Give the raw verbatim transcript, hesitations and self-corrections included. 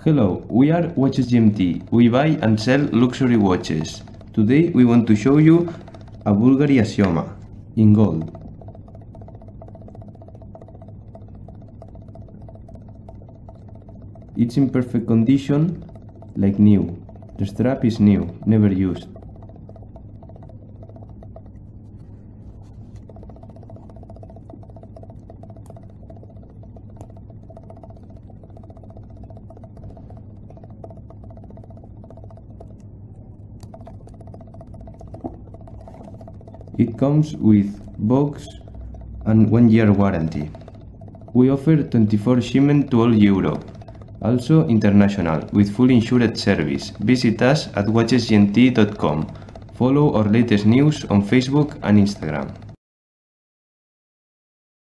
Hello, we are Watches G M T. We buy and sell luxury watches. Today we want to show you a Bulgari Assioma in gold. It's in perfect condition, like new. The strap is new, never used. It comes with box and one year warranty. We offer twenty-four shipment to all Europe, also international, with full insured service. Visit us at watches g m t dot com. Follow our latest news on Facebook and Instagram.